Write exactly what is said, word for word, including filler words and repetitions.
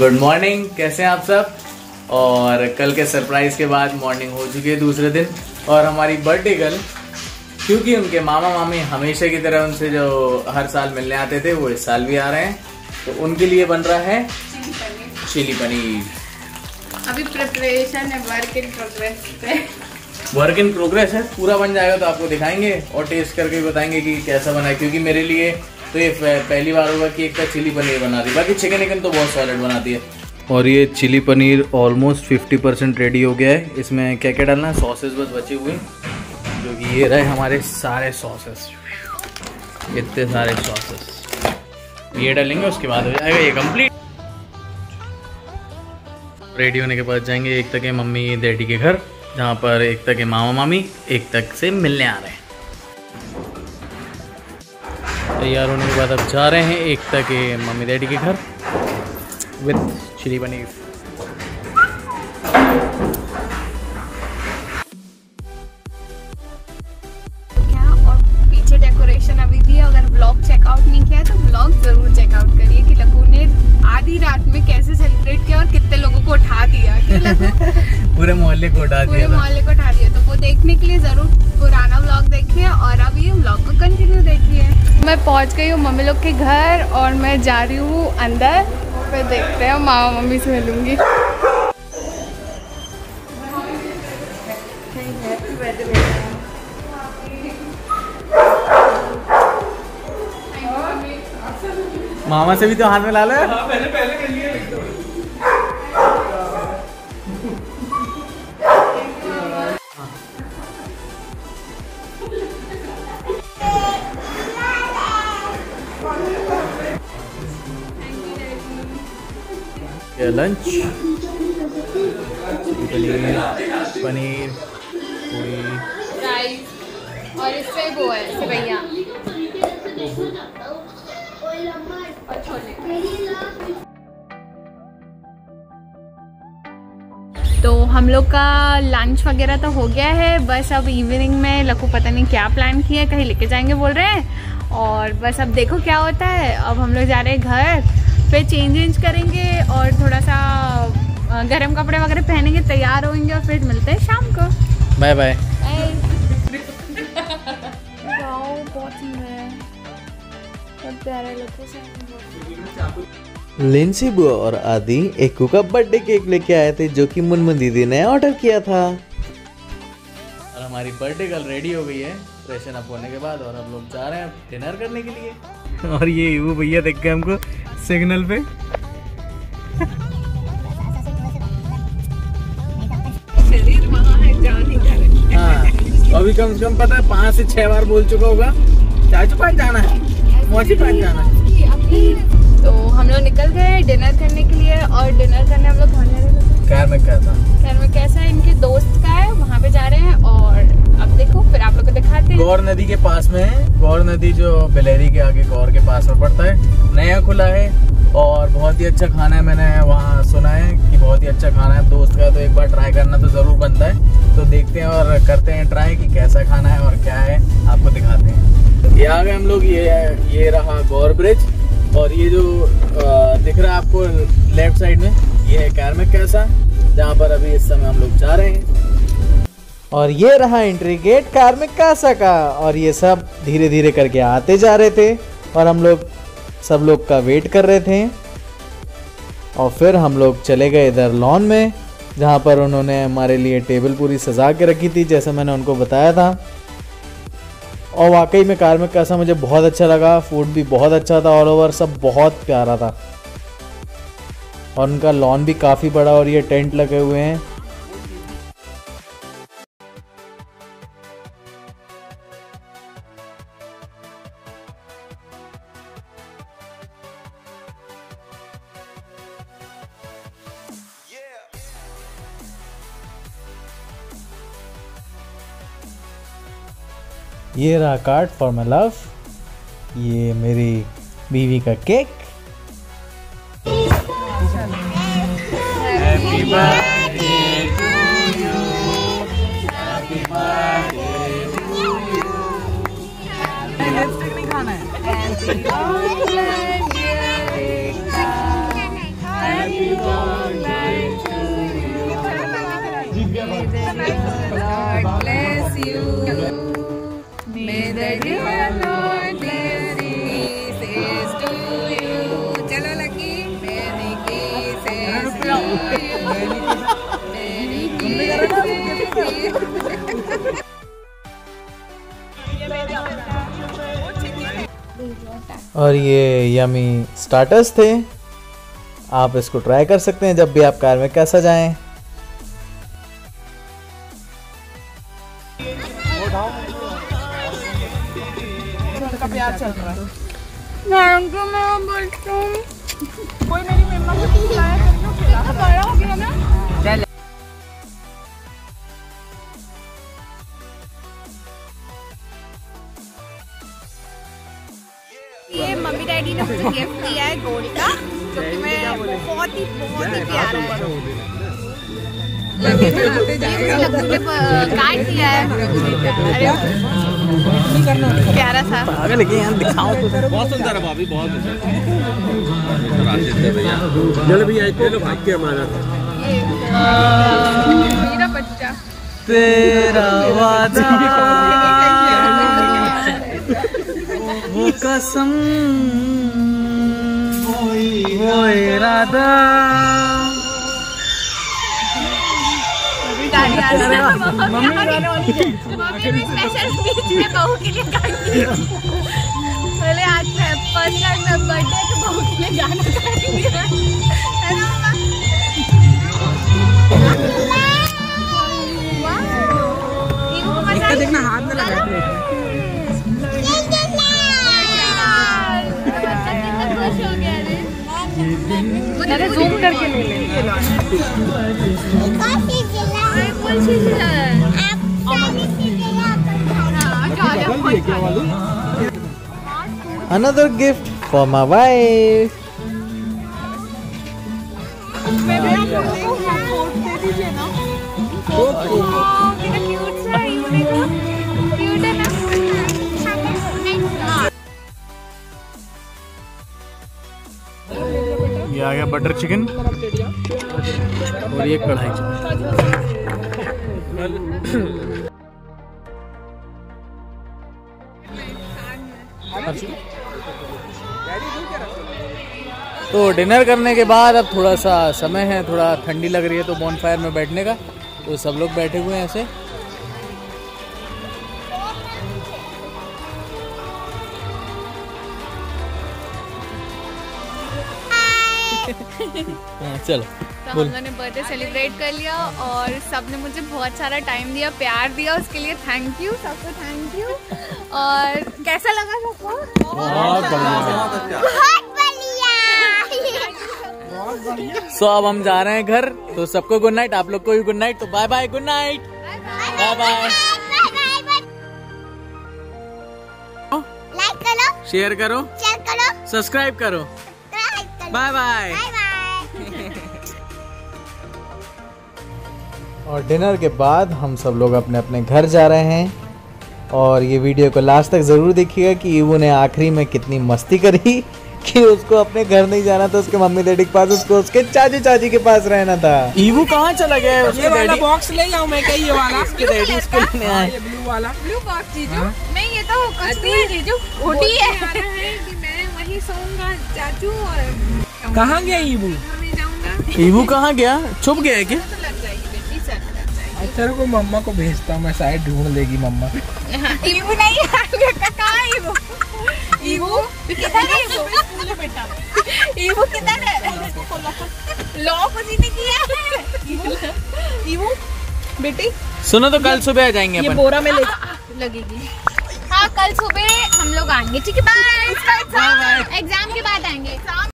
Good morning, कैसे हैं आप सब। और कल के सरप्राइज के बाद मॉर्निंग हो चुकी है दूसरे दिन, और हमारी बर्थडे गर्ल, क्योंकि उनके मामा मामी हमेशा की तरह उनसे जो हर साल मिलने आते थे वो इस साल भी आ रहे हैं, तो उनके लिए बन रहा है चिली पनीर। अभी प्रिपरेशन है, वर्क इन प्रोग्रेस पे। वर्क इन प्रोग्रेस है, पूरा बन जाएगा तो आपको दिखाएंगे और टेस्ट करके भी बताएंगे कि कैसा बना है। क्योंकि मेरे लिए तो ये पहली बार होगा कि एक का चिली पनीर बना दी, बाकी चिकन चिकन तो बहुत सॉलिड बनाती है। और ये chilli paneer almost fifty percent ready हो गया है। इसमें क्या क्या डालना है, सॉसेस बस बचे हुए, जो कि ये रहे हमारे सारे सॉसेस, इतने सारे सॉसेस ये डालेंगे, उसके बाद हो जाएगा ये कंप्लीट। रेडी होने के बाद जाएंगे एक तक के मम्मी डैडी के घर, जहाँ पर एक तक के मामा मामी एक तक से मिलने आ रहे हैं। तैयार होने के बाद अब जा रहे हैं एक तक के मम्मी डैडी के घर विद चिली पनीर। क्या और पीछे डेकोरेशन अभी भी है। अगर ब्लॉग चेकआउट नहीं किया है तो ब्लॉग जरूर चेकआउट करिए कि लकू ने आधी रात में कैसे सेलिब्रेट किया और कितने लोगों को उठा दिया। पूरे मोहल्ले को उठा दिया, पूरे मोहल्ले को उठा दिया। तो वो देखने के लिए जरूर पुराना व्लॉग देखिए और अब ये व्लॉग को कंटिन्यू देखिए। मैं पहुंच गई हूँ मम्मी लोग के घर और मैं जा रही हूँ अंदर, फिर देखते हैं मामा मम्मी से मिलूंगी। मामा से भी तो हाथ में ला लो। हाँ, मैंने पहले कर लिया। ये लंच, पनीर पनीर पूरी राइस और इससे वो है सेवैयाँ और छोले। तो हम लोग का लंच वगैरह तो हो गया है, बस अब इवनिंग में लकू पता नहीं क्या प्लान किया है, कहीं लेके जाएंगे बोल रहे हैं। और बस अब देखो क्या होता है। अब हम लोग जा रहे हैं घर, फिर चेंज वेंज करेंगे और थोड़ा सा गर्म कपड़े वगैरह पहनेंगे, तैयार होंगे और फिर मिलते हैं शाम को। Bye bye. बहुत सुंदर है, बहुत प्यारा लकू से। लिंसी बुआ और आदि एकू का बर्थडे केक लेके आए थे, जो कि मुनमुन दीदी ने ऑर्डर किया था। और हमारी बर्थडे गर्ल रेडी हो गई है फ्रेशन अप होने के बाद, और हम लोग जा रहे हैं डिनर करने के लिए। और ये वो भैया देख के हमको सिग्नल पे शरीर वहाँ है, जा नहीं जा रहे। हाँ, अभी कम से कम पता है पाँच से छह बार बोल चुका होगा चाचू पास जाना है, मौसी पास जाना है। तो हम लोग निकल गए डिनर करने के लिए, और डिनर करने हम लोग कहाँ जा रहे हैं? खैर में कैसा खैर में कैसा है, इनके दोस्त का है, वहाँ पे जा रहे हैं। और अब देखो फिर आप लोग को दिखाते हैं। गौर नदी के पास में है, गौर नदी जो बेलेरी के आगे गौर के पास में पड़ता है, नया खुला है और बहुत ही अच्छा खाना है। मैंने वहाँ सुना है कि बहुत ही अच्छा खाना है दोस्त का, तो एक बार ट्राई करना तो जरूर बनता है। तो देखते हैं और करते हैं ट्राई कि कैसा खाना है और क्या है, आपको दिखाते हैं। ये आ गए हम लोग, ये ये रहा गौर ब्रिज, और ये जो आ, दिख रहा है आपको लेफ्ट साइड में, ये है कार्मिक कैसा, जहाँ पर अभी इस समय हम लोग जा रहे हैं। और ये रहा एंट्री गेट कार्मिक कासा का, और ये सब धीरे धीरे करके आते जा रहे थे और हम लोग सब लोग का वेट कर रहे थे। और फिर हम लोग चले गए इधर लॉन में, जहाँ पर उन्होंने हमारे लिए टेबल पूरी सजा के रखी थी, जैसे मैंने उनको बताया था। और वाकई में कार्मिक कासा मुझे बहुत अच्छा लगा, फूड भी बहुत अच्छा था, ऑल ओवर सब बहुत प्यारा था। और उनका लॉन भी काफ़ी बड़ा, और ये टेंट लगे हुए हैं। ये रहा कार्ड फॉर माई लव, ये मेरी बीवी का cake. Happy birthday to you, happy birthday to you. Lipstick नहीं खाना है। हैप्पी बर्थडे और ये यमी स्टार्टर्स थे, आप इसको ट्राई कर सकते हैं जब भी आप कार में कैसा जाएं। प्यार चल रहा है। कोई मेरी मम्मा को खिलाया कितना बड़ा हो गया ना। ये मम्मी डैडी ने मुझे गिफ्ट दिया है गोल्ड का, जो कि मैं बहुत ही बहुत ही प्यारा है। लड्डू ने काट दिया है। अरे प्यारा था। आगे लेके यहाँ दिखाओ तो। बहुत सुंदर है भाभी, बहुत जल भी आए थे, भाग्य हमारा मेरा बच्चा तेरा वादा वो कसम वो इरादा। मम्मी भी स्पेशल स्पीच में बहू के लिए गाएंगी। पहले आज फर्स्ट टाइम में बर्थडे तो बहू के लिए गाना गाएंगे, है ना मम्मा? देखना हाथ में लगा। खुश हो गया रे। जूम करके ले ले। Another gift for my wife. ये आ गया बटर चिकन और ये कढ़ाई चिकन। तो डिनर करने के बाद अब थोड़ा सा समय है, थोड़ा ठंडी लग रही है तो बॉनफायर में बैठने का, तो सब लोग बैठे हुए हैं ऐसे। चलो तो हम लोगों ने बर्थडे सेलिब्रेट कर लिया और सबने मुझे बहुत सारा टाइम दिया, प्यार दिया, उसके लिए थैंक यू सबको, थैंक यू। और कैसा लगा सबको? बहुत बढ़िया। सो अब हम जा रहे हैं घर, तो सबको गुड नाइट, आप लोग को भी गुड नाइट। तो bye bye, good night, bye bye. Like करो, शेयर करो, शेयर करो, सब्सक्राइब करो। Bye bye. और डिनर के बाद हम सब लोग अपने अपने घर जा रहे हैं। और ये वीडियो को लास्ट तक ज़रूर देखिएगा कि ईवू ने आखिरी में कितनी मस्ती करी कि उसको अपने घर नहीं जाना था, उसके मम्मी डैडी के पास, उसको उसके चाची चाची के पास रहना था। ईवू कहाँ चला गया है? उसके डैडी बॉक्स ले जाऊं मैं, क्या ये वाला? उसके डैडी उसको लेने आए। ये ब्लू वाला ब्लू बॉक्स जीजू, मैं ये तो कुछ नहीं है जीजू, उठी है कि मैं वहीं सोऊंगा चाचू। और कहाँ गया ईबू? मैं जाऊंगा। ईवू कहाँ गया? छुप गया है क्या? तो लग जाएगी बेटी, सर लग जाएगी। अच्छा को मम्मा को भेजता हूँ मैं, शायद ढूंढ लेगी मम्मा। ईवू नहीं आएगा, कहाँ है ईवू? ईवू किधर है? ईवू बेटा, ईवू किधर है? लॉक उसी ने किया है। ईवू बेटी सुनो, तो कल सुबह आ जाएंगे अपन। बोरा में ले लगेगी। हाँ कल सुबह हम लोग आएंगे, ठीक है? बाय। एग्जाम के बाद आएंगे।